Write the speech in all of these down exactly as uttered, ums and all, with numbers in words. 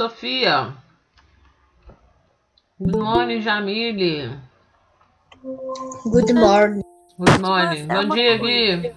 Sofia. Good morning, Jamile. Good morning. Good morning. Bom dia, Gui.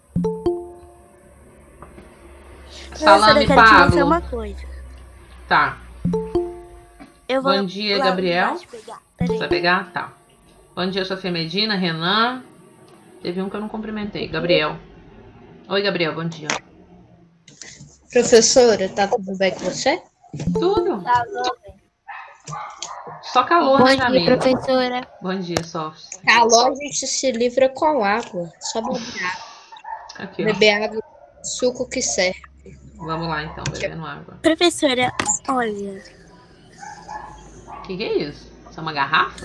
Salame, Pablo. Uma coisa. Tá. Eu vou Bom dia, lá Gabriel. pegar. Você vai pegar? Tá. Bom dia, Sofia Medina, Renan. Teve um que eu não cumprimentei. Gabriel. Oi, Gabriel, bom dia. Professora, tá tudo bem com você? Tudo. Tá bom. Só calor, Bom né, dia, Jamile? professora. Bom dia, Sofia. Calor a gente se livra com água. Só beber água. Aqui, ó. Beber água, suco que serve. Vamos lá, então, bebendo água. Professora, olha. O que, que é isso? Isso é uma garrafa?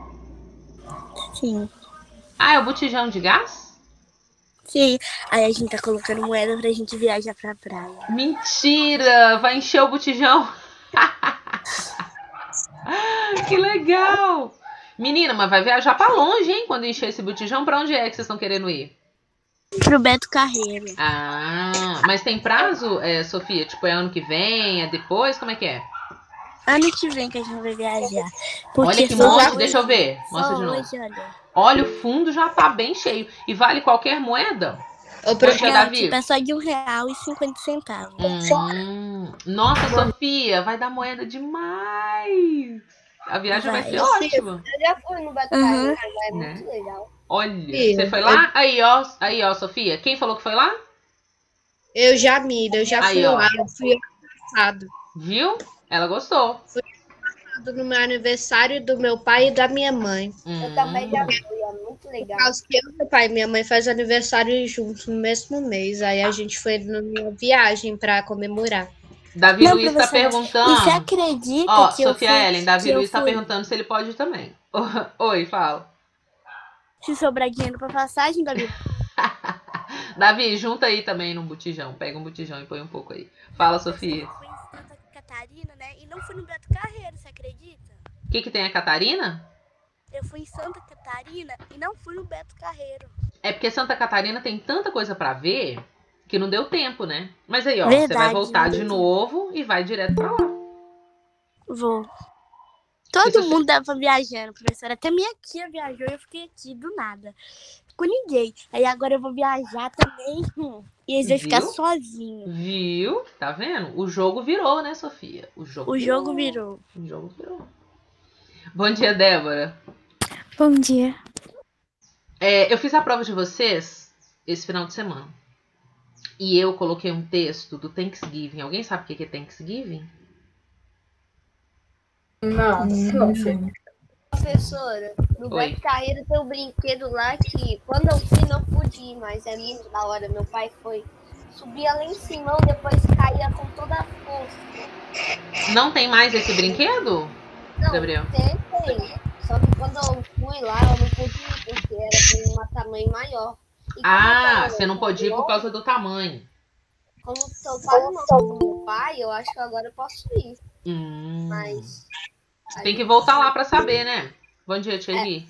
Sim. Ah, é o botijão de gás? Sim. Aí a gente tá colocando moeda pra gente viajar pra praia. Mentira! Vai encher o botijão? Que legal! Menina, mas vai viajar pra longe, hein? Quando encher esse botijão, pra onde é que vocês estão querendo ir? Pro Beto Carreiro. Ah, mas tem prazo, é, Sofia? Tipo, é ano que vem? É depois? Como é que é? Ano que vem que a gente vai viajar. Porque Olha que só monte, hoje, deixa eu ver. só Mostra de novo. hoje, olha. Olha, o fundo já tá bem cheio. E vale qualquer moeda? Ô, Bom dia, Não, Davi. tipo, é só de um real e cinquenta centavos. Hum, nossa, Sofia, vai dar moeda demais. A viagem vai, Vai. ser ótima. Eu já fui no Beto Uhum. Carreiro, é Né? muito legal. Olha, Sim, você foi eu- lá? Aí, ó, aí, ó, Sofia. Quem falou que foi lá? Eu já miro, eu já Aí, fui ó. lá. Eu fui ano passado. Viu? Ela gostou. No meu aniversário do meu pai e da minha mãe. Hum, Eu também já fui, é muito Por legal. causa que eu, meu pai e minha mãe fazem aniversário juntos no mesmo mês. Aí a gente foi numa viagem pra comemorar. Davi Não, Luiz tá professora, perguntando. E você acredita Ó, que eu Sofia fui... Ellen, Davi que eu Luiz tá fui- perguntando se ele pode ir também. Oi, fala. Se sobrar dinheiro pra passagem, Davi. Davi, junta aí também num botijão. Pega um botijão e põe um pouco aí. Fala, Sofia. Eu fui em Santa Catarina, né? E não fui no Beto Carreiro, você acredita? O que que tem a Catarina? Eu fui em Santa Catarina e não fui no Beto Carreiro. É porque Santa Catarina tem tanta coisa pra ver que não deu tempo, né? Mas aí, ó, você vai Verdade, voltar não de deu novo e vai direto pra lá. Vou. E Todo se você- mundo tava viajando, professora. Até minha tia viajou e eu fiquei aqui do nada. Com ninguém. Aí agora eu vou viajar também. Hum, e eles vão ficar Viu? sozinhos. Viu? Tá vendo? O jogo virou, né, Sofia? O jogo O virou. jogo virou. O jogo virou. Bom dia, Débora. Bom dia. É, eu fiz a prova de vocês esse final de semana. E eu coloquei um texto do Thanksgiving. Alguém sabe o que é Thanksgiving? Não, não sei. Hum, Professora, no Oi. Beto Carreiro tem um brinquedo lá que quando eu fui não pude ir, mas é muito da hora. Meu pai foi. Subia lá em cima, depois caía com toda a força. Não tem mais esse brinquedo, Não, Gabriel? tem, tem. Só que quando eu fui lá, eu não pude ir, porque era de um tamanho maior. E como Ah, eu tô- você não pode ir por causa do tamanho. Como eu tô quase não sou do meu pai, eu acho que agora eu posso ir. Hum. Mas. Tem que voltar lá pra saber, né? Bom dia, Thierry.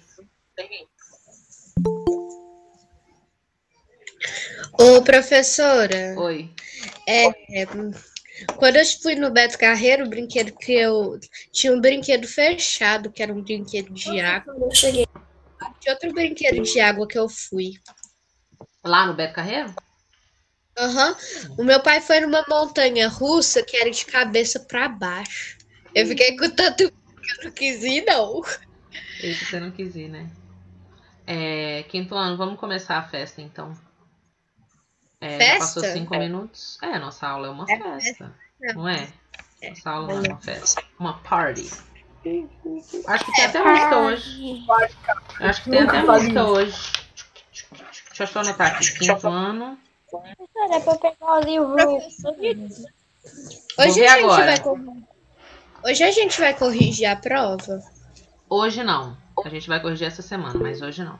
Ô, professora, Oi. é, quando eu fui no Beto Carreiro, o brinquedo que eu. Tinha um brinquedo fechado, que era um brinquedo de água. Eu cheguei. Tinha outro brinquedo de água que eu fui. Lá no Beto Carreiro? Aham. O meu pai foi numa montanha russa que era de cabeça pra baixo. Eu fiquei com tanto medo que eu não quis ir, não. Esse você não quis ir, né? É, quinto ano, vamos começar a festa, então. É, já passou Festa? cinco minutos. É, nossa aula é uma festa. Não é? Nossa aula não é uma festa. Uma party. Acho que tem até música hoje. Acho que tem até música hoje. Deixa eu só anotar aqui. Quinto ano. Era pra pegar o livro. Vou Hoje ver a gente agora. vai corrigir. Hoje a gente vai corrigir a prova. Hoje não. A gente vai corrigir essa semana, mas hoje não.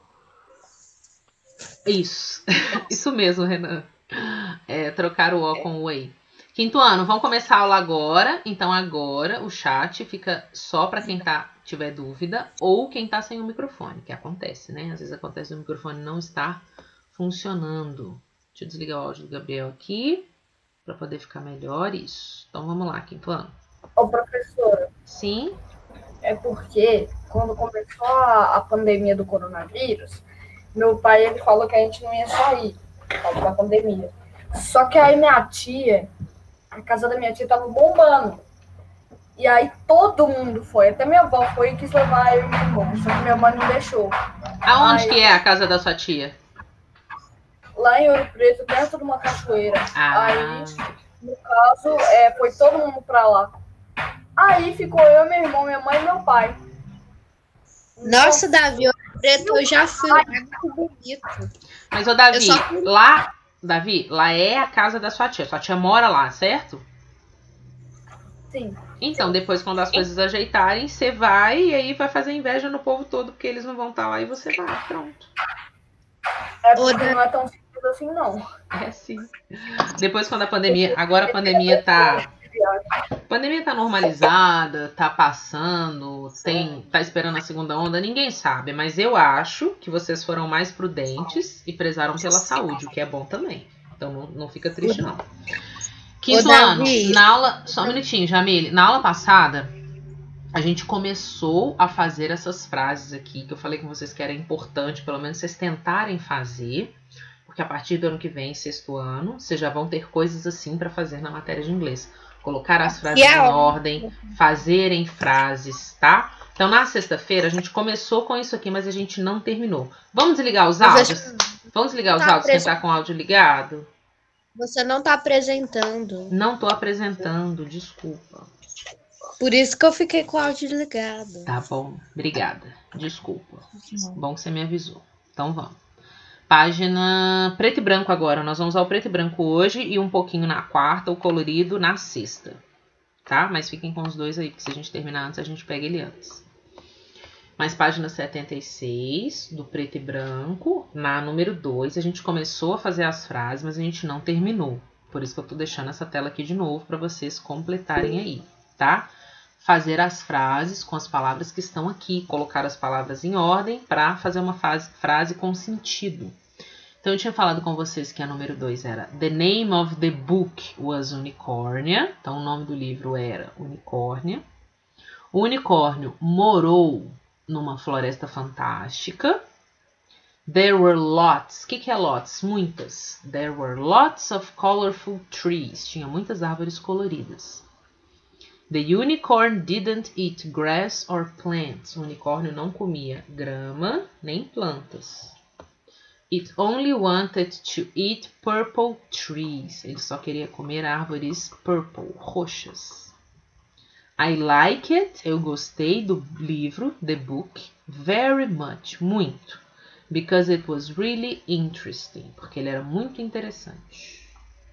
Isso. Isso mesmo, Renan. É, trocar o O com o EI. Quinto ano, vamos começar a aula agora. Então agora o chat fica só para quem tá, tiver dúvida ou quem tá sem o microfone, que acontece, né? Às vezes acontece o microfone não estar funcionando. Deixa eu desligar o áudio do Gabriel aqui. para poder ficar melhor isso. Então vamos lá, quinto ano. Ô, professora, Sim? é porque quando começou a, a pandemia do coronavírus, meu pai ele falou que a gente não ia sair por causa da pandemia. Só que aí minha tia, a casa da minha tia tava bombando. E aí todo mundo foi, até minha avó foi e quis levar eu e meu irmão, só que minha mãe não deixou. Aonde Aí- que é a casa da sua tia? Lá em Ouro Preto, dentro de uma cachoeira. Ah, Aí, no caso, é, foi todo mundo pra lá. Aí ficou eu, meu irmão, minha mãe e meu pai. Nossa, Davi, Ouro Preto, eu já fui lá, é muito bonito. mas ô Davi, Eu só fui- lá, Davi, lá é a casa da sua tia. Sua tia mora lá, certo? Sim. Então, depois quando as coisas ajeitarem, você vai e aí vai fazer inveja no povo todo, porque eles não vão estar lá e você vai, pronto. É porque Ô, não é tão simples assim, não. É sim. Depois quando a pandemia, agora a pandemia tá, a pandemia tá normalizada, tá passando, tem, tá esperando a segunda onda, ninguém sabe, mas eu acho que vocês foram mais prudentes e prezaram pela saúde, o que é bom também. Então não, não fica triste não. Quinto Ô, ano, Davi. na aula, só um minutinho, Jamile, na aula passada, a gente começou a fazer essas frases aqui, que eu falei com vocês que era importante, pelo menos vocês tentarem fazer, porque a partir do ano que vem, sexto ano, vocês já vão ter coisas assim para fazer na matéria de inglês. Colocar as frases E a em ordem, fazerem frases, tá? Então, na sexta-feira, a gente começou com isso aqui, mas a gente não terminou. Vamos desligar os Mas áudios? Vamos desligar os tá áudios, quem preso. tá com o áudio ligado? Você não tá apresentando. Não tô apresentando, desculpa. Por isso que eu fiquei com o áudio ligado. Tá bom, obrigada. Desculpa. Bom que você me avisou. Então vamos. Página preto e branco agora. Nós vamos usar o preto e branco hoje e um pouquinho na quarta, o colorido na sexta. Tá? Mas fiquem com os dois aí, porque se a gente terminar antes, a gente pega ele antes. Mas página setenta e seis, do preto e branco, na número dois, a gente começou a fazer as frases, mas a gente não terminou. Por isso que eu tô deixando essa tela aqui de novo para vocês completarem aí, tá? Fazer as frases com as palavras que estão aqui, colocar as palavras em ordem para fazer uma frase, frase com sentido. Então, eu tinha falado com vocês que a número dois era The name of the book was Unicornia. Então, o nome do livro era Unicórnia. O unicórnio morou numa floresta fantástica. There were lots. O que, que é lots? Muitas. There were lots of colorful trees. Tinha muitas árvores coloridas. The unicorn didn't eat grass or plants. O unicórnio não comia grama nem plantas. It only wanted to eat purple trees. Ele só queria comer árvores purple, roxas. I like it. Eu gostei do livro, the book, very much, muito. Because it was really interesting. Porque ele era muito interessante.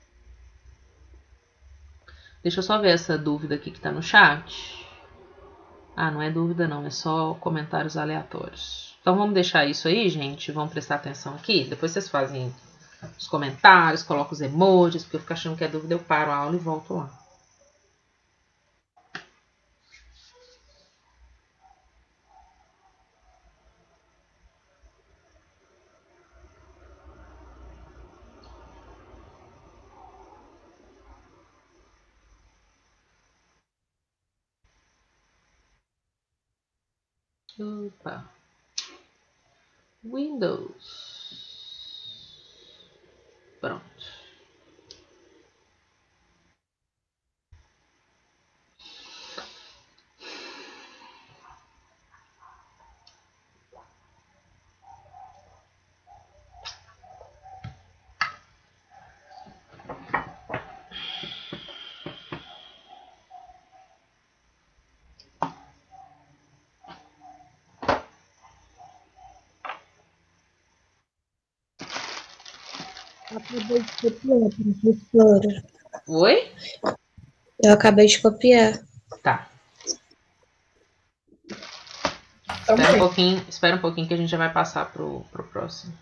Deixa eu só ver essa dúvida aqui que tá no chat. Ah, não é dúvida não, é só comentários aleatórios. Então vamos deixar isso aí, gente. Vamos prestar atenção aqui. Depois vocês fazem os comentários, colocam os emojis, porque eu fico achando que é dúvida, eu paro a aula e volto lá. Opa. Windows. Pronto. Eu acabei de copiar, professora. Oi? Eu acabei de copiar. Tá. Então, Espera um pouquinho, espera um pouquinho que a gente já vai passar pro, pro próximo.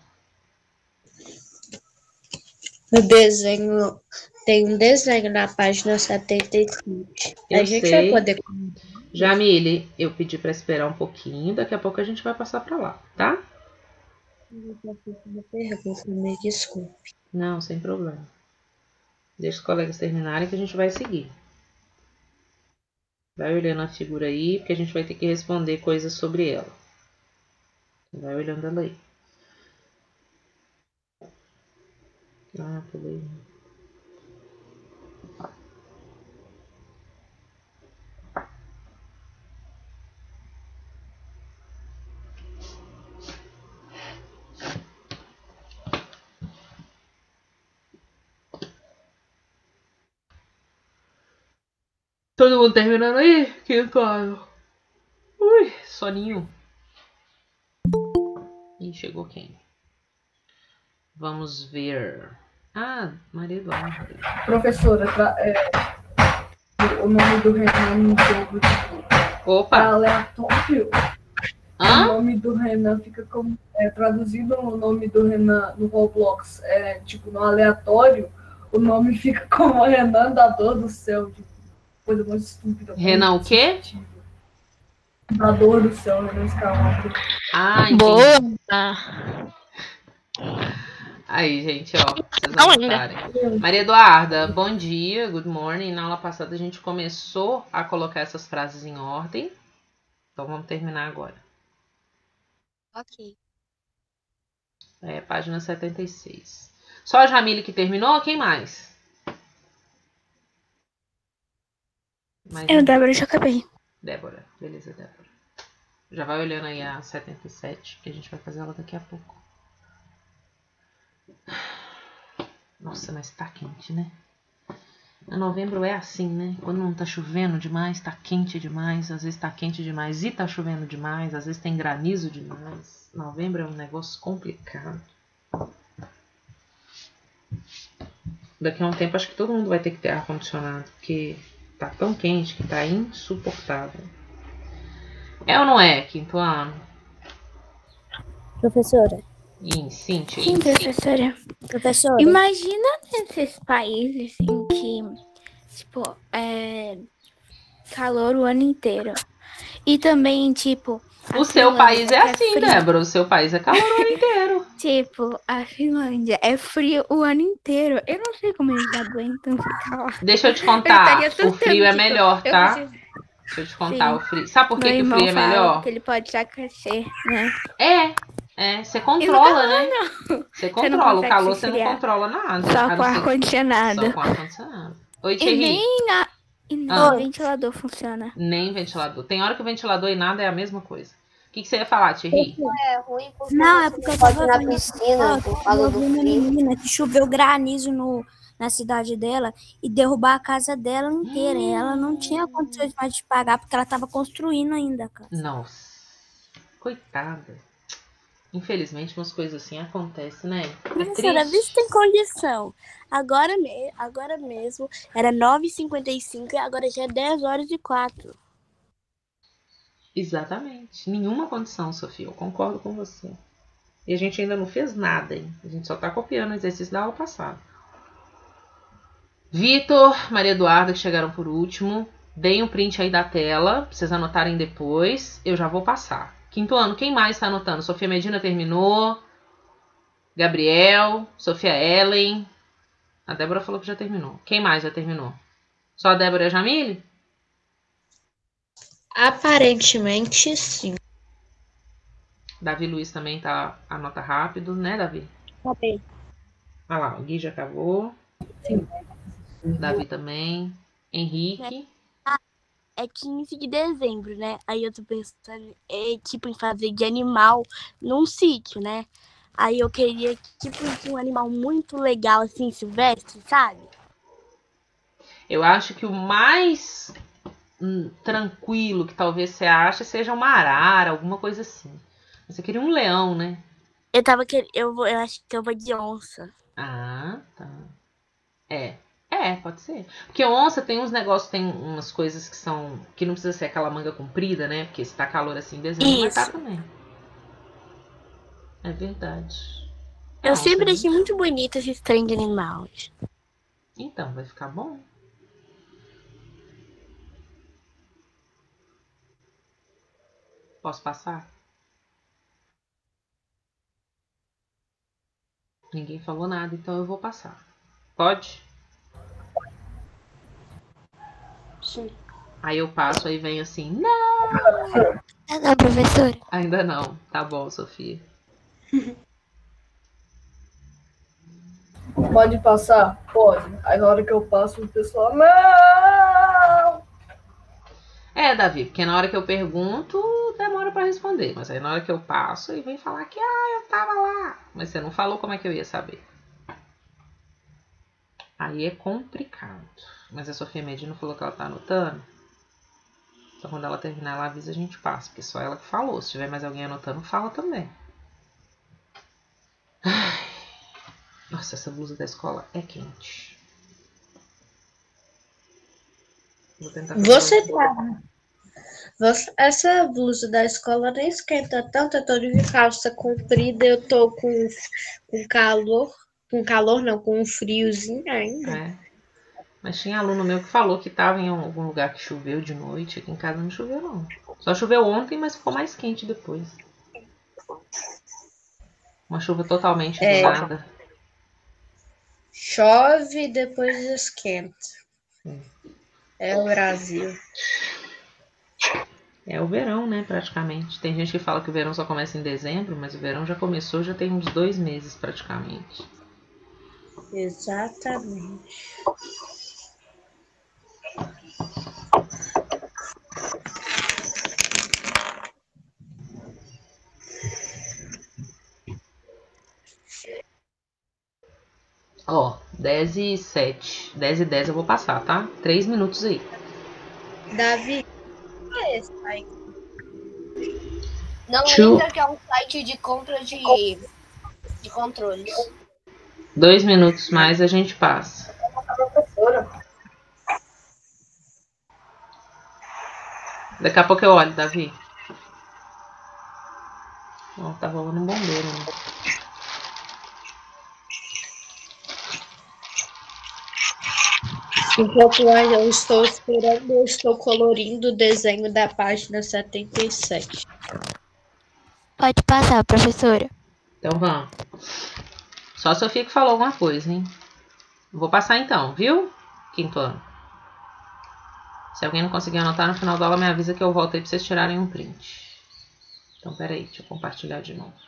No desenho, tem um desenho na página setenta e sete. Eu A gente sei. vai poder. Jamile, eu pedi para esperar um pouquinho, daqui a pouco a gente vai passar para lá, tá? Eu fiz uma pergunta, me desculpe. Não, sem problema. Deixa os colegas terminarem que a gente vai seguir. Vai olhando a figura aí, porque a gente vai ter que responder coisas sobre ela. Vai olhando ela aí. Ah, pulei. Todo mundo terminando aí? Quinto ano. Ui, soninho. Ih, chegou quem? Vamos ver. Ah, Maria Eduarda. Professora, tra- é, o nome do Renan no jogo é Opa! aleatório. O Hã? nome do Renan fica como. É, traduzido o nome do Renan no Roblox, é, tipo, no aleatório, o nome fica como Renan Dador do céu. Tipo, coisa mais estúpida. Renan o quê? Dador do céu, Renan Skywalker. Ah, entendi. Boa! Aí, gente, ó, pra vocês Não ainda. anotarem. Maria Eduarda, bom dia, good morning. Na aula passada a gente começou a colocar essas frases em ordem. Então vamos terminar agora. Ok. É, página setenta e seis. Só a Jamile que terminou? Quem mais? Mais Eu, ninguém. Débora, já acabei. Débora. Beleza, Débora. Já vai olhando aí a setenta e sete, que a gente vai fazer ela daqui a pouco. Nossa, mas tá quente, né? A novembro é assim, né? Quando não tá chovendo demais, tá quente demais. Às vezes tá quente demais e tá chovendo demais. Às vezes tem granizo demais. Novembro é um negócio complicado. Daqui a um tempo acho que todo mundo vai ter que ter ar-condicionado, porque tá tão quente que tá insuportável. É ou não é, quinto ano? Professora. Sim, sim, tia. Sim, professora. Professora. Imagina nesses países em que, tipo, é calor o ano inteiro. E também, tipo, a O seu Finlândia, país é que assim, frio. Débora. O seu país é calor o ano inteiro. Tipo, a Finlândia é frio o ano inteiro. Eu não sei como eles aguentam ficar lá. Deixa eu te Eu contar. estaria O frio é surtando, tipo, melhor, eu tá? preciso- Deixa eu te contar Sim. o frio. Sabe por que, Meu que o irmão frio é fala melhor? que ele pode aquecer, né? É, é. Você E no controla, calor, né? não. Você Você não controla. O consegue calor se você não esfriar. controla nada. Só a com não ser- ar-condicionado. Só com ar-condicionado. Oi, E Thierry. nem, a... e nem Ah. ventilador funciona. Nem ventilador. Tem hora que o ventilador e nada é a mesma coisa. O que, que você ia falar, Thierry? É ruim porque Não, você é porque eu pode ir tava na vendo- piscina por causa Eu do vi uma frio. menina que choveu granizo no, na cidade dela e derrubar a casa dela inteira. E ela não tinha condições mais de pagar porque ela tava construindo ainda a casa. Nossa. Coitada. Infelizmente, umas coisas assim acontecem, né? É Professora, vê se tem condição. Agora, me, agora mesmo era nove e cinquenta e cinco e agora já é dez horas e quatro. Exatamente. Nenhuma condição, Sofia. Eu concordo com você. E a gente ainda não fez nada, hein? A gente só tá copiando o exercício da aula passada. Vitor, Maria Eduarda, que chegaram por último. Deem um print aí da tela, pra vocês anotarem depois. Eu já vou passar. Quinto ano, quem mais tá anotando? Sofia Medina terminou. Gabriel, Sofia Ellen. A Débora falou que já terminou. Quem mais já terminou? Só a Débora e a Jamile? Aparentemente, sim. Davi Luiz também tá, anota rápido, né, Davi? Acabei. Ah lá, o Gui já acabou. Sim. Davi também. Henrique. É quinze de dezembro, né? Aí eu tô pensando, é, tipo, em fazer de animal num sítio, né? Aí eu queria, tipo, um animal muito legal, assim, silvestre, sabe? Eu acho que o mais hum, tranquilo que talvez você ache seja uma arara, alguma coisa assim. Você queria um leão, né? Eu tava querendo, eu, vou, eu acho que eu vou de onça. Ah, tá. É. É, pode ser. Porque onça tem uns negócios, tem umas coisas que são. Que não precisa ser aquela manga comprida, né? Porque se tá calor assim em dezembro, vai tá Isso. também. É verdade. Eu Ah, sempre onça, achei muito bonito esses trem de animais. Então, vai ficar bom. Posso passar? Ninguém falou nada, então eu vou passar. Pode? Sim. Aí eu passo, aí vem assim, não. Ah, não, professora. Ainda não. Tá bom, Sofia. Pode passar? Pode. Aí na hora que eu passo, o pessoal, não! É, Davi, porque na hora que eu pergunto, demora pra responder. Mas aí na hora que eu passo, ele vem falar que, ah, eu tava lá. Mas você não falou, como é que eu ia saber? Aí é complicado. Mas a Sofia Medina falou que ela tá anotando. Então quando ela terminar, ela avisa, a gente passa. Porque só ela que falou. Se tiver mais alguém anotando, fala também. Ai. Nossa, essa blusa da escola é quente. Vou tentar fazer Você outra. tá. Você- essa blusa da escola nem esquenta tanto, eu tô de calça comprida, eu tô com, com calor. Com calor não, com um friozinho ainda. É. Mas tinha aluno meu que falou que tava em algum lugar que choveu de noite. Aqui em casa não choveu, não. Só choveu ontem, mas ficou mais quente depois. Uma chuva totalmente É. do nada. Chove e depois esquenta. Hum. É o Brasil. É o verão, né, praticamente. Tem gente que fala que o verão só começa em dezembro, mas o verão já começou, já tem uns dois meses praticamente. Exatamente. Ó, dez e sete. dez e dez eu vou passar, tá? três minutos aí. Davi, o que é esse aí? Não Tchu. entra, que é um site de compra de, de controles. Dois minutos mais a gente passa. Professora. Daqui a pouco eu olho, Davi. Ó, tá rolando um bombeiro, né? Enquanto eu estou esperando, eu estou colorindo o desenho da página setenta e sete. Pode passar, professora. Então vamos. Só a Sofia que falou alguma coisa, hein? Vou passar então, viu? Quinto ano. Se alguém não conseguir anotar no final da aula, me avisa que eu volto aí pra vocês tirarem um print. Então, peraí, deixa eu compartilhar de novo.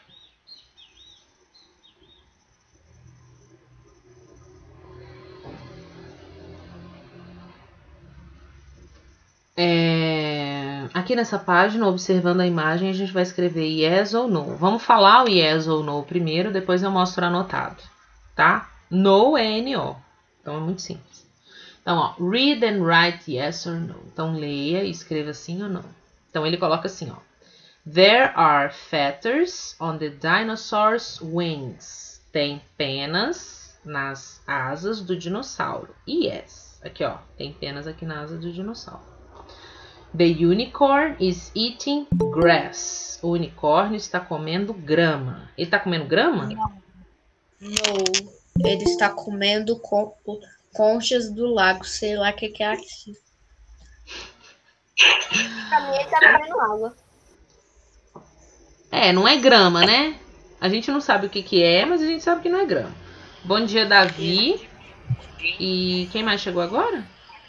É... Aqui nessa página, observando a imagem, a gente vai escrever yes ou no. Vamos falar o yes ou no primeiro, depois eu mostro anotado, tá? No é N O. Então é muito simples. Então, ó, read and write yes or no. Então, leia e escreva sim ou não. Então, ele coloca assim, ó. There are feathers on the dinosaur's wings. Tem penas nas asas do dinossauro. Yes. Aqui, ó. Tem penas aqui na asa do dinossauro. The unicorn is eating grass. O unicórnio está comendo grama. Ele está comendo grama? No, ele está comendo con- conchas do lago, sei lá o que, que é aqui. Pra mim, ele tá bebendo água. É, não é grama, né? A gente não sabe o que, que é, mas a gente sabe que não é grama. Bom dia, Davi. E quem mais chegou agora?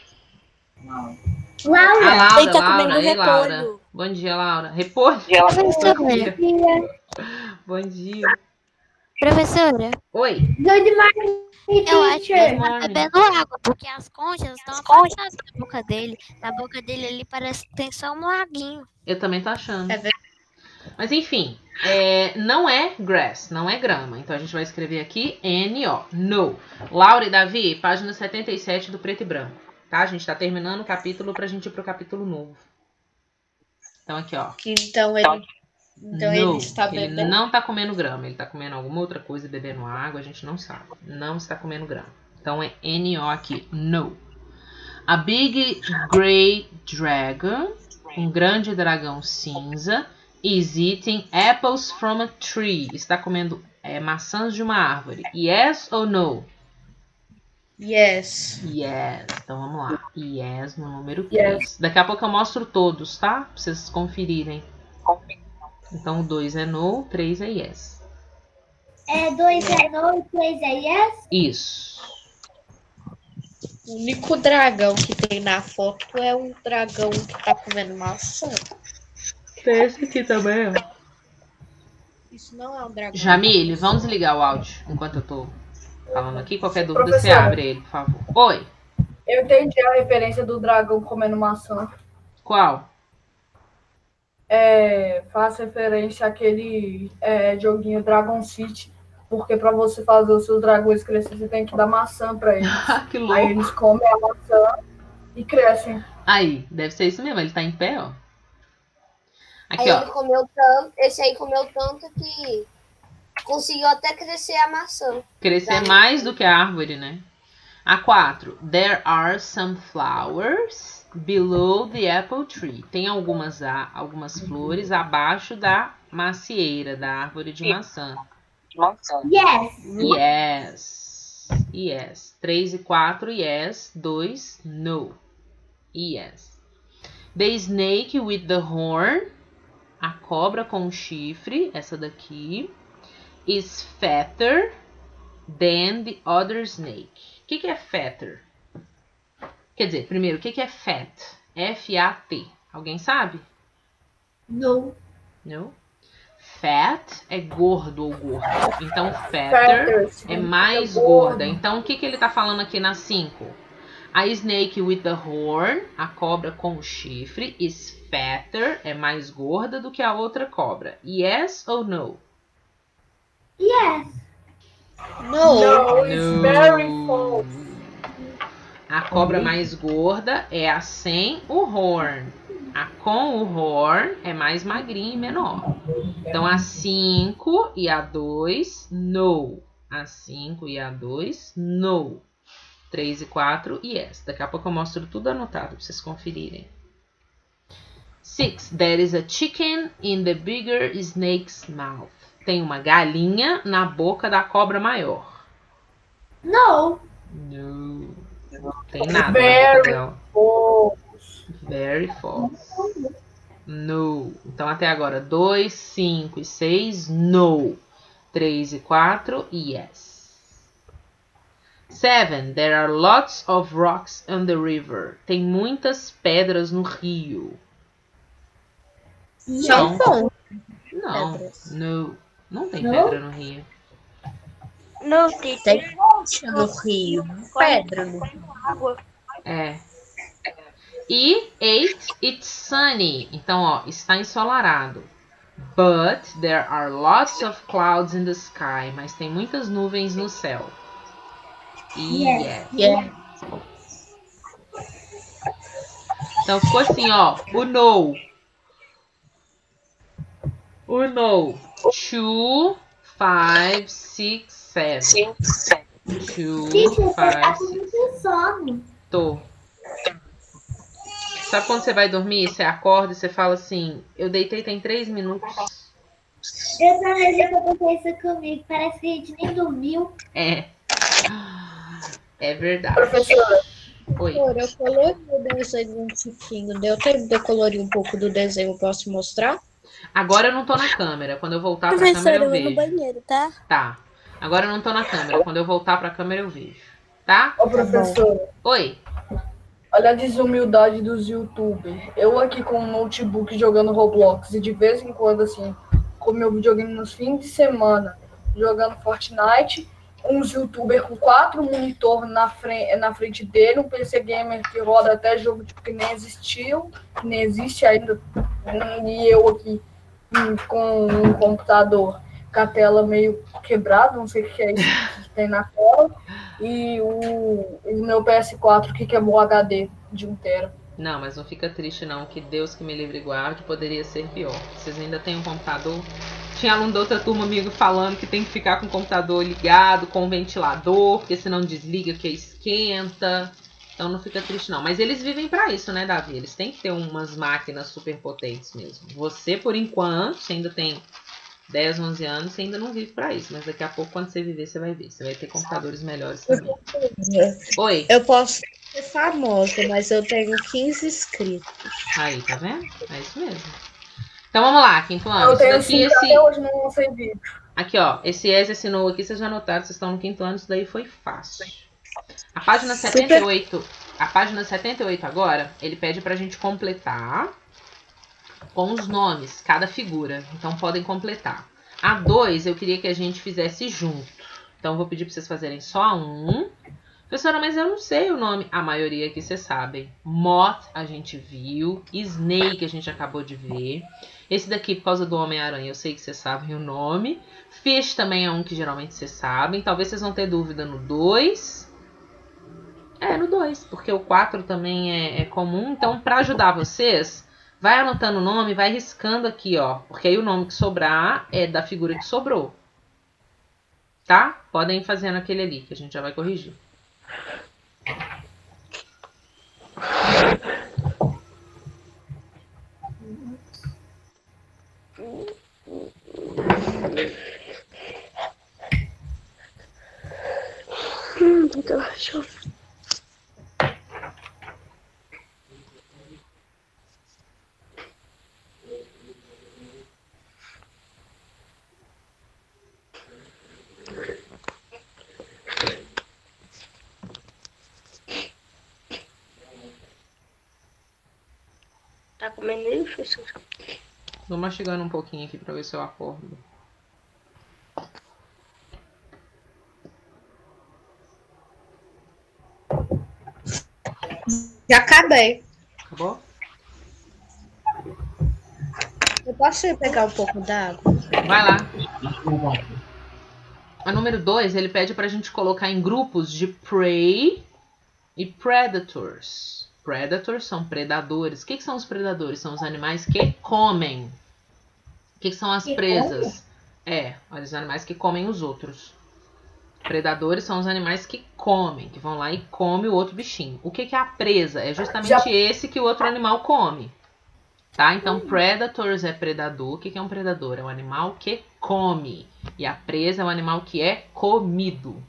Laura! A Laura, Ele tá Laura. comendo Ei, Laura. repolho. Bom dia, Laura. Repolho? Professora. Bom dia. Professora. Oi. Good morning, Eu acho que ele Good tá morning. bebendo água, porque as conchas estão afastadas da boca dele. Na boca dele ali parece que tem só um laguinho. Eu também tô achando. É verdade. Mas enfim, é, não é grass, não é grama. Então a gente vai escrever aqui N O. No. Laura e Davi, página setenta e sete do preto e branco. Tá? A gente tá terminando o capítulo pra gente ir pro capítulo novo. Então aqui, ó. Então ele, então No. ele está Ele bebendo. não tá comendo grama. Ele tá comendo alguma outra coisa, bebendo água, a gente não sabe. Não está comendo grama. Então é N O aqui. No. A big grey dragon, um grande dragão cinza, is eating apples from a tree. Está comendo é, maçãs de uma árvore. Yes ou no? Yes. Yes. Então vamos lá. Yes no número três. Yes. Daqui a pouco eu mostro todos, tá? Pra vocês conferirem. Então o dois é no, o três é yes. É dois é no e três é yes? Isso. O único dragão que tem na foto é o dragão que tá comendo maçã. Tem esse aqui também, ó. Isso não é um dragão. Jamile, vamos desligar o áudio enquanto eu tô falando aqui. Qualquer dúvida, você Professora. abre ele, por favor. Oi, Eu entendi a referência do dragão comendo maçã. qual? É, faz referência àquele é, joguinho Dragon City, porque para você fazer os seus dragões crescer, você tem que dar maçã para eles. Que Aí louco. eles comem a maçã e crescem. Aí, deve ser isso mesmo, ele tá em pé, ó. Aqui, Aí ó. ele comeu tanto, esse aí comeu tanto que conseguiu até crescer a maçã. Crescer mais do que a árvore, né? A quatro. There are some flowers below the apple tree. Tem algumas, algumas flores abaixo da macieira, da árvore de maçã. Yes. Yes. Yes. três e quatro, yes. dois, no. Yes. The snake with the horn. A cobra com chifre, essa daqui, is fatter than the other snake. O que, que é fatter? Quer dizer, primeiro, o que, que é fat? F A T. Alguém sabe? Não. Não? Fat é gordo ou gorda. Então, fatter Fatter, é significa mais gordo. gorda. Então, o que, que ele tá falando aqui na cinco? A snake with the horn, a cobra com o chifre, is fatter, é mais gorda do que a outra cobra. Yes ou no? Yes. Não. No, it's very false. A cobra mais gorda é a sem o horn. A com o horn é mais magrinha e menor. Então, a cinco e a dois, no. A cinco e a dois, no. três e quatro, yes. Daqui a pouco eu mostro tudo anotado para vocês conferirem. six. There is a chicken in the bigger snake's mouth. Tem uma galinha na boca da cobra maior. No. No. Tem nada na Very boca dela. false. Very false. No. Então, até agora, dois, cinco e seis, no. três e quatro, yes. seven. There are lots of rocks on the river. Tem muitas pedras no rio. São Não. bons. Não. Pedras. No. Não tem Não? pedra no rio. Não, tem Tem rocha no rio. Pedra no rio. água. É. E eight, it's sunny. Então, ó, está ensolarado. But there are lots of clouds in the sky. Mas tem muitas nuvens no céu. Yes. Yeah. Então ficou assim, ó. O no. O no. Two, five, six, seven. Two, five, six. sono. Tô. Sabe quando você vai dormir, você acorda e você fala assim, eu deitei tem três minutos. Eu também já aconteceu isso comigo. Parece que a gente nem dormiu. É. É verdade. Professora, Oi. Professora, eu colori o desenho um tiquinho. Deu tempo de eu colorir um pouco do desenho. Eu posso mostrar? Agora eu não tô na câmera. Quando eu voltar pra câmera Professora, eu eu vou no vejo. banheiro, tá? Tá. Agora eu não tô na câmera. Quando eu voltar pra câmera eu vejo. Tá? ô professora, Oi. olha a desumildade dos youtubers. Eu aqui com um notebook jogando Roblox e de vez em quando, assim, com meu videogame nos fins de semana, jogando Fortnite, uns youtubers com quatro monitores na frente, na frente dele, um P C gamer que roda até jogo tipo, que nem existiu, que nem existe ainda, e eu aqui hum, com um computador com a tela meio quebrada, não sei o que é isso que tem na tela, e o, o meu P S quatro que queimou o H D de um tera. Não, mas não fica triste não, que Deus que me livre e guarde, poderia ser pior. Vocês ainda têm um computador? Tinha aluno da outra turma amigo falando que tem que ficar com o computador ligado, com o ventilador, porque senão desliga que esquenta. Então não fica triste não. Mas eles vivem pra isso, né, Davi? Eles têm que ter umas máquinas super potentes mesmo. Você, por enquanto, você ainda tem dez, onze anos, você ainda não vive pra isso. Mas daqui a pouco, quando você viver, você vai ver. Você vai ter computadores melhores também. Oi. Eu posso ser famosa, mas eu tenho quinze inscritos. Aí, tá vendo? É isso mesmo. Então vamos lá, quinto ano. Eu Isso tenho daqui, cinco esse... até hoje, não lancei vídeo. Aqui, ó. Esse E S, esse no aqui, vocês já notaram, vocês estão no quinto ano, isso daí foi fácil. A página setenta e oito, a página setenta e oito agora, ele pede pra gente completar com os nomes, cada figura. Então, podem completar. A dois, eu queria que a gente fizesse junto. Então, eu vou pedir pra vocês fazerem só um. Professora, mas eu não sei o nome. A maioria aqui vocês sabem. Moth, a gente viu. Snake, a gente acabou de ver. Esse daqui, por causa do Homem-Aranha, eu sei que vocês sabem o nome. Fish também é um que geralmente vocês sabem. Talvez vocês vão ter dúvida no dois. É, no dois, porque o quatro também é, é comum. Então, para ajudar vocês, vai anotando o nome, vai riscando aqui, ó. Porque aí o nome que sobrar é da figura que sobrou. Tá? Podem ir fazendo aquele ali, que a gente já vai corrigir. Hum, então, deixa eu... Tá comendo aí, professor? Tô mastigando um pouquinho aqui pra ver se eu acordo. Já acabei. Acabou? Eu posso ir pegar um pouco d'água? Vai lá. A número dois, ele pede pra gente colocar em grupos de prey e predators. Predators são predadores. O que, que são os predadores? São os animais que comem. O que, que são as presas? É, os animais que comem os outros. Predadores são os animais que comem, que vão lá e comem o outro bichinho. O que, que é a presa? É justamente Já... esse que o outro animal come. Tá? Então, predators é predador. O que, que é um predador? É um animal que come. E a presa é um animal que é comido.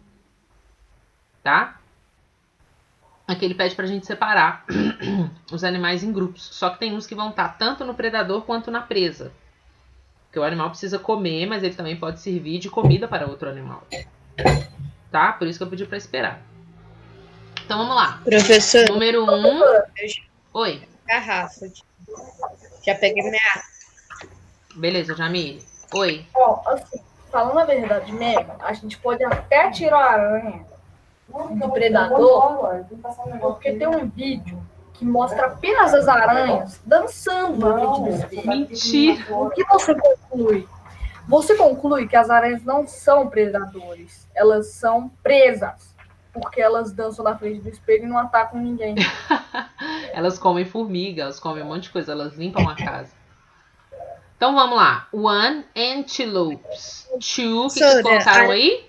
Tá? Aqui ele pede pra gente separar os animais em grupos. Só que tem uns que vão estar tanto no predador quanto na presa. Porque o animal precisa comer, mas ele também pode servir de comida para outro animal. Tá? Por isso que eu pedi pra esperar. Então vamos lá. Professor. Número um. Oi. Garrafa. Já peguei minha. Beleza, Jamile. Oi. Ó, assim, falando a verdade mesmo, a gente pode até tirar a aranha do predador, porque tem um vídeo que mostra apenas as aranhas dançando na frente do espelho. Mentira. O que você conclui? Você conclui que as aranhas não são predadores, elas são presas, porque elas dançam na frente do espelho e não atacam ninguém. Elas comem formiga, elas comem um monte de coisa, elas limpam a casa. Então vamos lá. One, antelopes. Two, o que vocês colocaram aí?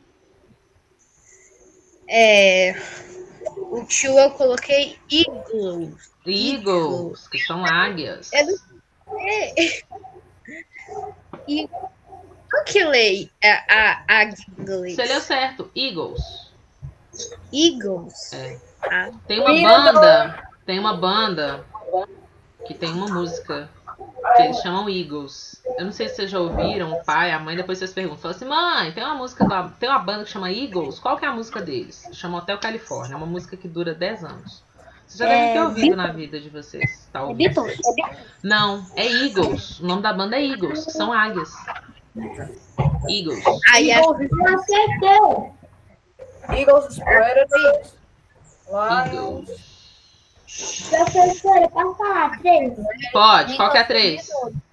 É, o tio eu coloquei eagles. Eagles, que são águias. Eu não sei. E o que lei é a águia? Você leu certo, Eagles. Eagles. É. Ah. Tem uma banda, tem uma banda que tem uma música que eles chamam Eagles. Eu não sei se vocês já ouviram, o pai, a mãe, depois vocês perguntam. Falam assim, mãe, tem uma música, da, tem uma banda que chama Eagles. Qual que é a música deles? Chama Hotel California. É uma música que dura dez anos. Vocês já devem ter ouvido na vida de vocês. Talvez. Não, é Eagles. O nome da banda é Eagles, que são águias. Eagles. Aí acertou. Eagles, Predators, Lions. Professora, posso falar três? Pode, qual que é a três?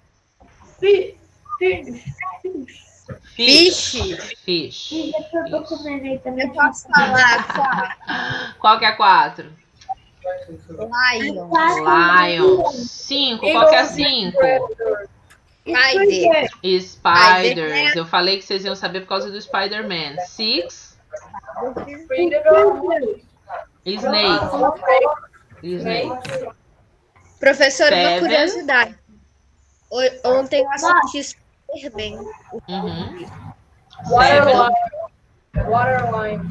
Fish. Fish. Eu tô comendo aí também. Eu posso falar Qual que é a quatro? Lion. Lion. Cinco, qual que é a cinco? Spider. Spiders. Eu falei que vocês iam saber por causa do Spider-Man. Six. Snake. Snake. Professora, uma Seven. curiosidade. O- Ontem eu assisti super bem. Uhum. Waterline. Waterline.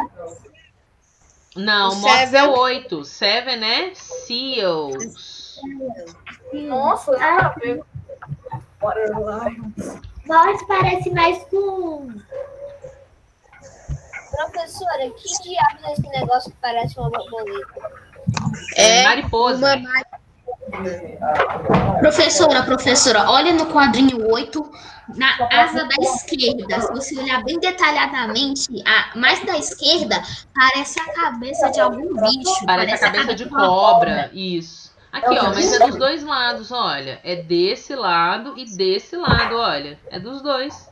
Não, O Moths é Seven. oito. Seven é Seals. Nossa, nada a ver. Waterline. Voz parece mais com Professora, que diabos é esse negócio que parece uma borboleta? É mariposa. Uma mar- Professora, professora, olha no quadrinho oito, na asa da esquerda. Se você olhar bem detalhadamente, a mais da esquerda, parece a cabeça de algum bicho. Parece a cabeça de de uma cobra. Isso. Aqui, ó, mas é dos dois lados, olha. É desse lado e desse lado, olha. É dos dois.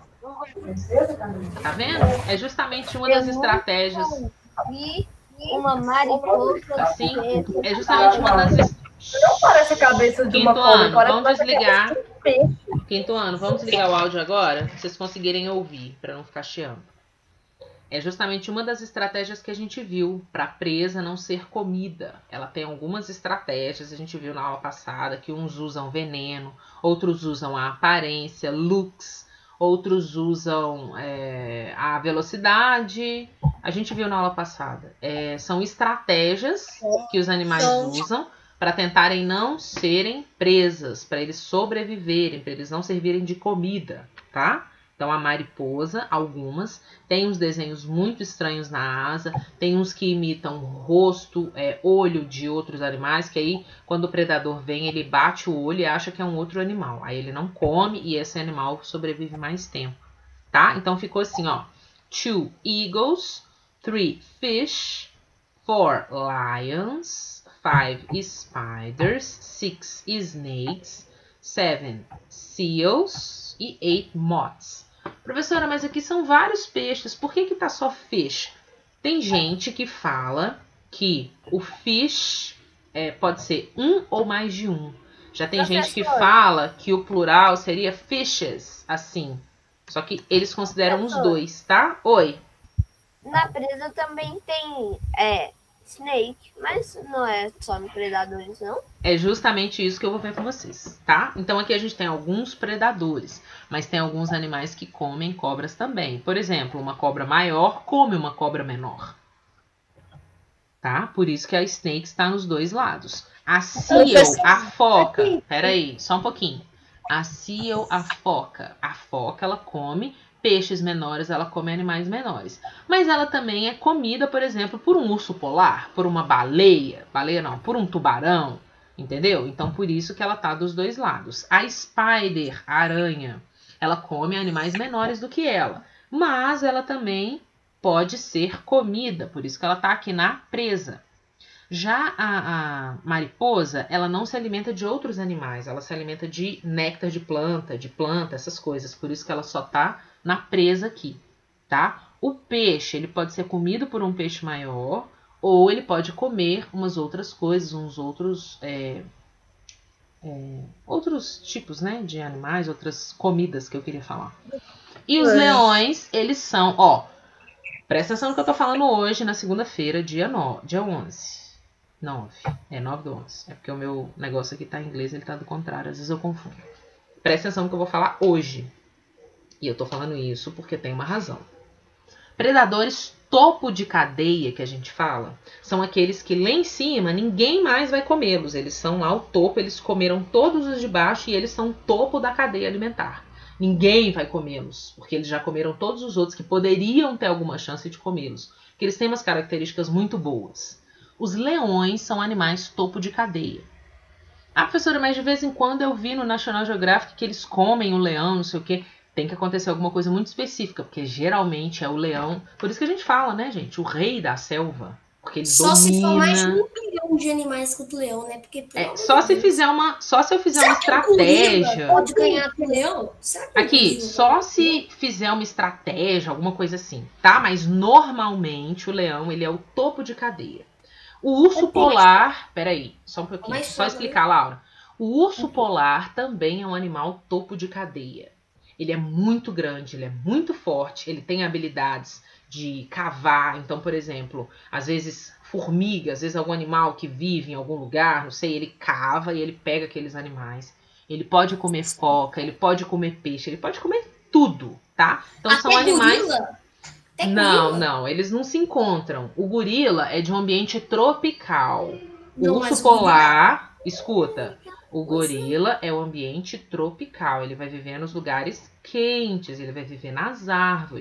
Tá vendo? É justamente uma das estratégias. E uma mariposa. Assim, é justamente uma das estratégias. Não parece a cabeça de uma Quinto cobra, ano, parece vamos mais a desligar. cabeça de um peixe. Quinto ano, vamos desligar o áudio agora, pra vocês conseguirem ouvir, para não ficar chiando. É justamente uma das estratégias que a gente viu para a presa não ser comida. Ela tem algumas estratégias, a gente viu na aula passada que uns usam veneno, outros usam a aparência, looks, outros usam é, a velocidade. A gente viu na aula passada. É, são estratégias que os animais usam para tentarem não serem presas, para eles sobreviverem, para eles não servirem de comida, tá? Então a mariposa, algumas, tem uns desenhos muito estranhos na asa, tem uns que imitam rosto, é, olho de outros animais, que aí quando o predador vem ele bate o olho e acha que é um outro animal. Aí ele não come e esse animal sobrevive mais tempo, tá? Então ficou assim, ó, two eagles, three fish, four lions, five spiders, six snakes, seven seals e eight moths. Professora, mas aqui são vários peixes, por que que tá só fish? Tem gente que fala que o fish é, pode ser um ou mais de um. Já tem Professor. gente que fala que o plural seria fishes, assim. Só que eles consideram os Professor. dois, tá? Oi. Na presa também tem é, snake, mas não é só no predadores, não? É justamente isso que eu vou ver com vocês, tá? Então aqui a gente tem alguns predadores, mas tem alguns animais que comem cobras também. Por exemplo, uma cobra maior come uma cobra menor, tá? Por isso que a snake está nos dois lados. A seal, a foca, peraí, só um pouquinho. A seal, a foca, a foca ela come peixes menores, ela come animais menores. Mas ela também é comida, por exemplo, por um urso polar, por uma baleia, baleia não, por um tubarão, entendeu? Então por isso que ela tá dos dois lados. A spider, a aranha, ela come animais menores do que ela, mas ela também pode ser comida, por isso que ela tá aqui na presa. Já a, a mariposa, ela não se alimenta de outros animais, ela se alimenta de néctar de planta, de planta, essas coisas, por isso que ela só tá na presa aqui, tá? O peixe, ele pode ser comido por um peixe maior, ou ele pode comer umas outras coisas, uns outros, é, é, outros tipos, né, de animais, outras comidas que eu queria falar. E os É. leões, eles são, ó, presta atenção no que eu tô falando hoje, na segunda-feira, dia, no, dia onze. nove. É nove do onze. É porque o meu negócio aqui tá em inglês, ele tá do contrário. Às vezes eu confundo. Presta atenção no que eu vou falar hoje. E eu tô falando isso porque tem uma razão. Predadores topo de cadeia, que a gente fala, são aqueles que lá em cima ninguém mais vai comê-los. Eles são lá o topo, eles comeram todos os de baixo e eles são o topo da cadeia alimentar. Ninguém vai comê-los, porque eles já comeram todos os outros que poderiam ter alguma chance de comê-los. Porque eles têm umas características muito boas. Os leões são animais topo de cadeia. Ah, professora, mas de vez em quando eu vi no National Geographic que eles comem o leão, não sei o quê. Tem que acontecer alguma coisa muito específica, porque geralmente é o leão. Por isso que a gente fala, né, gente? O rei da selva. Porque ele Só domina. se for mais de um milhão de animais contra o leão, né? Porque, pelo É, amor só de se Deus. fizer uma, só se eu fizer uma Será que o gorila estratégia. pode ganhar pro leão? Será que o Aqui, gorila só pode? se fizer uma estratégia, alguma coisa assim, tá? Mas normalmente o leão, ele é o topo de cadeia. O urso polar, peraí, só um pouquinho, Mais só foda, explicar, Laura. O urso polar também é um animal topo de cadeia. Ele é muito grande, ele é muito forte, ele tem habilidades de cavar. Então, por exemplo, às vezes formiga, às vezes algum animal que vive em algum lugar, não sei, ele cava e ele pega aqueles animais. Ele pode comer foca, ele pode comer peixe, ele pode comer tudo, tá? Então Até são animais... gorila? Até Não, gorila? não, eles não se encontram. O gorila é de um ambiente tropical. O Não, mas urso gorila- polar, escuta, o gorila é o ambiente tropical. Ele vai viver nos lugares quentes, ele vai viver nas árvores.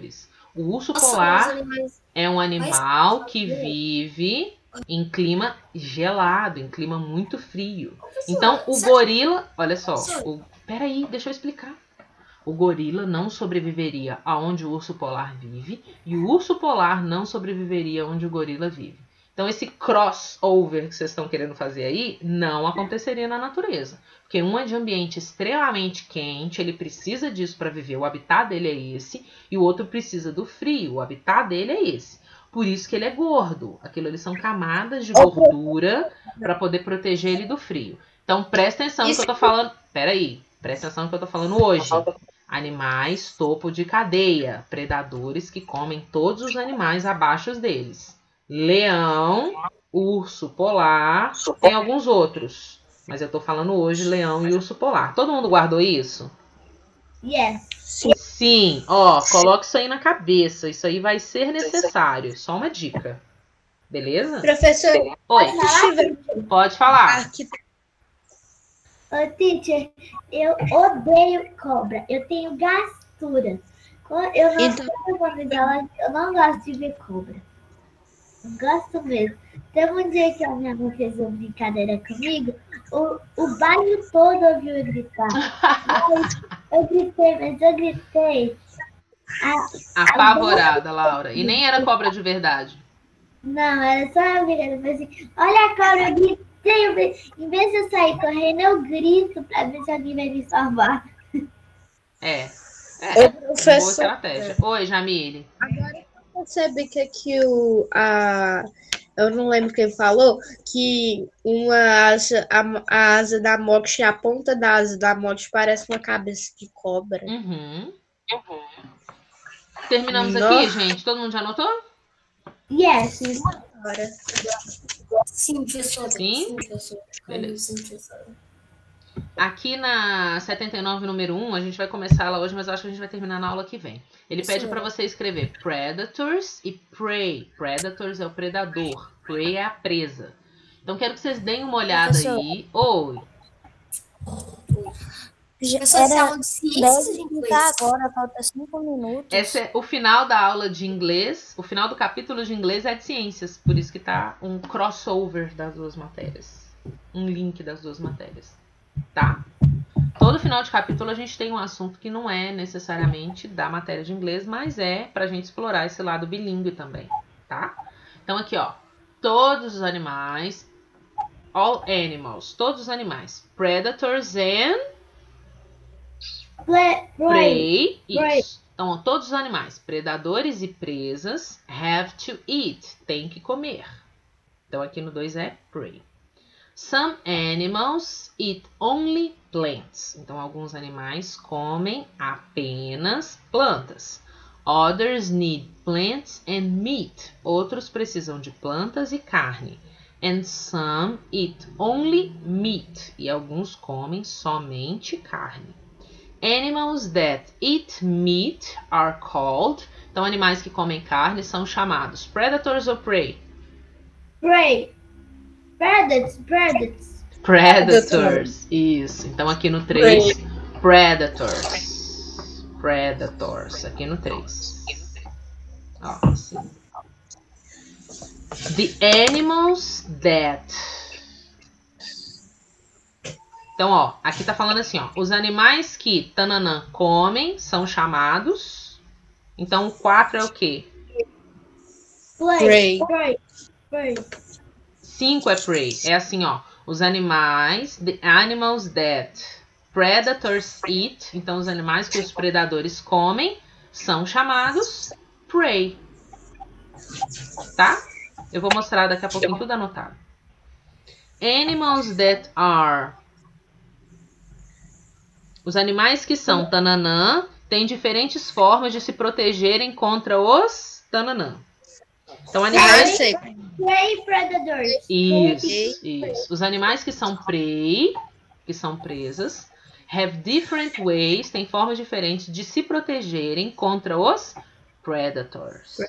O urso Nossa, os polar animais. é um animal que vive em clima gelado, em clima muito frio. Então, o gorila... Olha só. O, peraí, deixa eu explicar. O gorila não sobreviveria aonde o urso polar vive. E o urso polar não sobreviveria onde o gorila vive. Então, esse crossover que vocês estão querendo fazer aí não aconteceria na natureza. Porque um é de ambiente extremamente quente, ele precisa disso para viver, o habitat dele é esse. E o outro precisa do frio, o habitat dele é esse. Por isso que ele é gordo. Aquilo ali são camadas de gordura para poder proteger ele do frio. Então, presta atenção no que eu tô falando. Peraí, presta atenção no que eu tô falando hoje. Animais topo de cadeia, predadores que comem todos os animais abaixo deles. Leão, urso polar, tem alguns outros. Mas eu tô falando hoje leão e urso polar. Todo mundo guardou isso? Yes. Sim. Ó, coloque isso aí na cabeça. Isso aí vai ser necessário. Só uma dica. Beleza? Professor, Oi. Pode falar. aqui Ô, teacher, eu odeio cobra. Eu tenho gastura. Eu não, Então- quando ela, eu não gosto de ver cobra. Não gosto mesmo. Teve um dia que a minha mãe fez uma brincadeira comigo, o, o bairro todo ouviu eu gritar. Mas eu gritei, mas eu gritei. A- Apavorada, Laura. E nem era cobra de verdade. Não, era só a brincadeira. Eu falei assim, olha a cobra, eu gritei. Eu gritei. Em vez de eu sair correndo, eu grito pra ver se alguém vai me salvar. É. É. Ô, Boa professor, estratégia. Oi, Jamile. percebe que aqui o a eu não lembro quem falou que uma asa a, a asa da morte, a ponta da asa da morte parece uma cabeça de cobra. Uhum. Terminamos Nossa. aqui, gente. Todo mundo já anotou? Yes. Agora. Sim, professora. Sim? Sim, professora. Beleza. Sim, professora. Aqui na setenta e nove, número um, a gente vai começar ela hoje, mas eu acho que a gente vai terminar na aula que vem. Ele pede para você escrever predators e prey. Predators é o predador, prey é a presa. Então quero que vocês deem uma olhada Professor. aí. Oi. Professora, essa aula de ciências de Deve inglês. ficar agora, falta cinco minutos. Esse é o final da aula de inglês. O final do capítulo de inglês é de ciências. Por isso que tá um crossover das duas matérias. Um link das duas matérias. Tá? Todo final de capítulo a gente tem um assunto que não é necessariamente da matéria de inglês, mas é pra gente explorar esse lado bilíngue também, tá? Então aqui, ó, todos os animais, all animals, todos os animais, predators and Play, prey, prey. isso. Então, ó, todos os animais, predadores e presas, have to eat, tem que comer. Então aqui no dois é prey. Some animals eat only plants. Então, alguns animais comem apenas plantas. Others need plants and meat. Outros precisam de plantas e carne. And some eat only meat. E alguns comem somente carne. Animals that eat meat are called. Então, animais que comem carne são chamados predators ou prey? Prey. Predators, predators. Predators. Isso. Então aqui no três, predators. Predators. Aqui no três. Ó, assim. The animals that. Então, ó, aqui tá falando assim, ó. Os animais que tananã comem são chamados. Então o quatro é o quê? Play. Prey. Prey. cinco é prey. É assim, ó. Os animais, the animals that predators eat. Então, os animais que os predadores comem são chamados prey. Tá? Eu vou mostrar daqui a pouquinho tudo anotado. Animals that are. Os animais que são tananã têm diferentes formas de se protegerem contra os tananã. Então, Ah, eu animais. sei. Prey predators. Isso, isso. Os animais que são prey, que são presas, have different ways, têm formas diferentes de se protegerem contra os predators.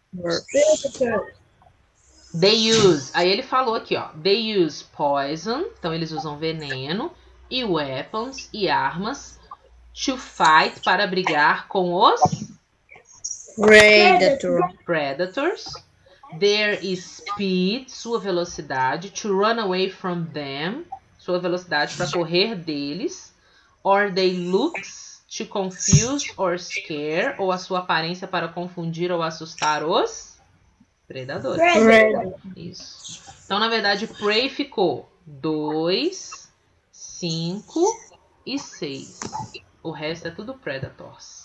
They use, aí ele falou aqui, ó, they use poison, então eles usam veneno, e weapons, e armas, to fight, para brigar com os Predator. Predators. Their speed, sua velocidade. To run away from them, sua velocidade para correr deles. Or they looks, to confuse or scare, ou a sua aparência para confundir ou assustar os predadores. Predator. Isso. Então, na verdade, prey ficou dois, cinco e seis. O resto é tudo predators.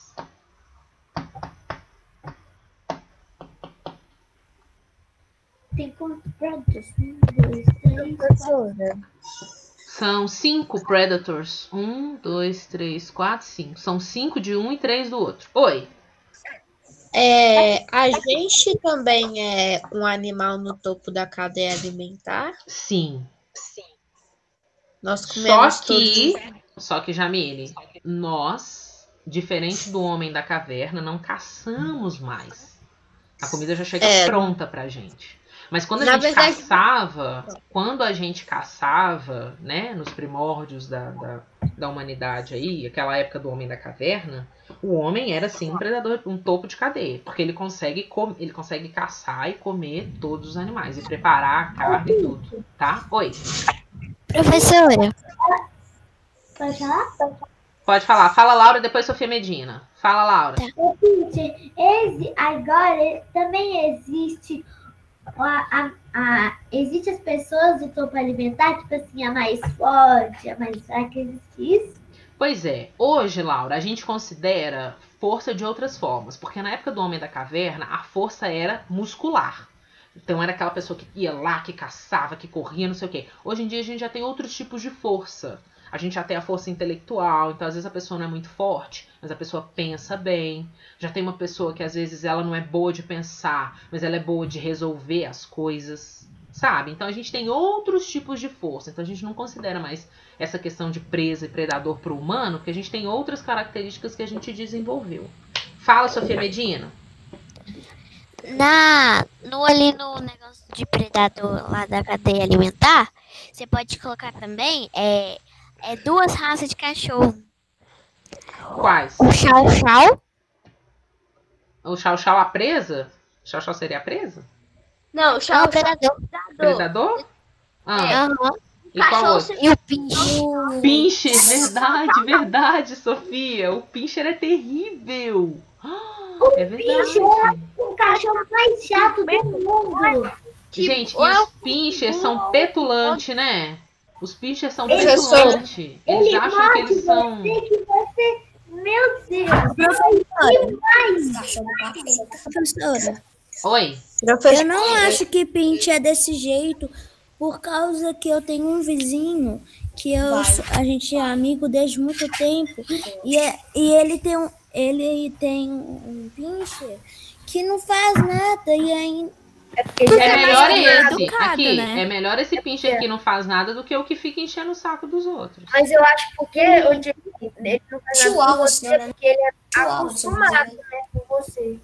Tem quantos predators? Um, dois, três, quatro. São cinco predators. Um, dois, três, quatro, cinco. São cinco de um e três do outro. Oi. É, a gente também é um animal no topo da cadeia alimentar. Sim. Nós comemos Só que, todos. só que, Jamile, nós, diferente do homem da caverna, não caçamos mais. A comida já chega É. pronta pra gente. Mas quando a Na gente verdade- caçava, quando a gente caçava, né, nos primórdios da, da, da humanidade aí, aquela época do homem da caverna, o homem era sim um predador, um topo de cadeia, porque ele consegue, com, ele consegue caçar e comer todos os animais, e preparar a carne e tudo, tá? Oi, Professora, Pode falar? pode falar. Fala, Laura, depois Sofia Medina. Fala, Laura. Ô, Peter, exi- agora também existe a, a, a- existe as pessoas do topo alimentar, tipo assim, a mais forte, a mais fraca, existe isso? Pois é, hoje, Laura, a gente considera força de outras formas, porque na época do Homem da Caverna, a força era muscular. Então era aquela pessoa que ia lá, que caçava, que corria, não sei o quê. Hoje em dia a gente já tem outros tipos de força. A gente já tem a força intelectual, então às vezes a pessoa não é muito forte, mas a pessoa pensa bem. Já tem uma pessoa que às vezes ela não é boa de pensar, mas ela é boa de resolver as coisas, sabe? Então a gente tem outros tipos de força. Então a gente não considera mais essa questão de presa e predador para o humano, porque a gente tem outras características que a gente desenvolveu. Fala, Sofia Medina. na, no, ali no negócio de predador lá da cadeia alimentar, você pode colocar também é, é duas raças de cachorro. Quais? O Chow Chow. O Chau Chau a presa? Chau Chau seria a presa? Não, Não, tchau, o predador. Predador? Ah, Aham. e qual Cachorro outro? E o pinche. Pincher, verdade, verdade, Sofia. O Pincher é terrível. Ah, é verdade. O cachorro mais chato do mundo. Gente, e os Pinchers são petulantes, né? Os Pinchers são Professor, petulantes. Eles ele acham que eles são... Sei que você, meu Deus, Professora, Oi. eu não acho que Pinche é desse jeito, por causa que eu tenho um vizinho que eu, a gente é amigo desde muito tempo, e, é- e ele tem um, ele tem um Pinche que não faz nada, e ainda É melhor mais esse educado, aqui. né? É melhor esse Pincher que não faz nada do que o que fica enchendo o saco dos outros. Mas eu acho porque onde ele não faz nada Chihuahua, com você, senhora. porque ele é Chihuahua, acostumado, senhora. né, com você.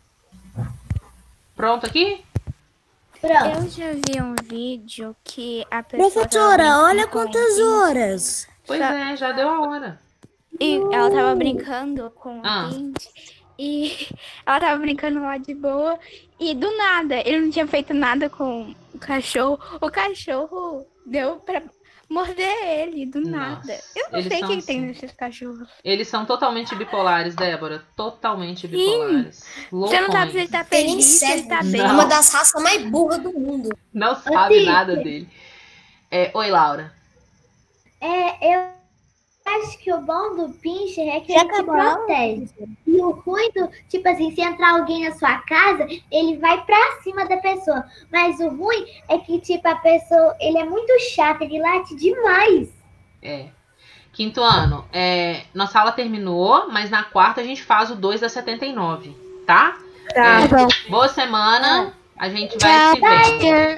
Pronto aqui? Eu já vi um vídeo que a pessoa. Professora, tava olha brincando com quantas pinche horas. Pois é, já deu a hora. E ela tava brincando com o Ah. Pinch. E ela tava brincando lá de boa. E do nada, ele não tinha feito nada com o cachorro. O cachorro deu pra morder ele do nada. Nossa, Eu não eles sei o são que, que tem assim. nesses cachorros. Eles são totalmente bipolares, Débora. Totalmente bipolares. Você não sabe se ele Loucões. tá Tem nem feliz, se ele tá cérebro. bem. Não. Uma das raças mais burras do mundo. Não sabe nada dele. É, oi, Laura. É, eu acho que o bom do Pinscher é que ele te protege. E o ruim do, tipo assim, se entrar alguém na sua casa, ele vai pra cima da pessoa. Mas o ruim é que, tipo, a pessoa, ele é muito chato, ele late demais. É. Quinto ano. É, nossa aula terminou, mas na quarta a gente faz o dois da setenta e nove, tá? Tá. É, boa semana. A gente vai se ver.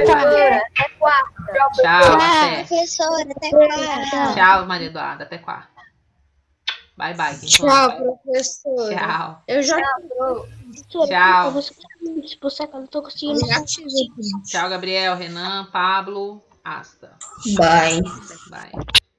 Tchau, até. Professora, até quarta. Tchau, Maria Eduarda. Até quarta. Bye, bye. Quinto Tchau, ano. professora. Tchau. Eu já Tchau. Se você não tô conseguindo. Tchau, Gabriel, Renan, Pablo, Asta. Bye. Bye.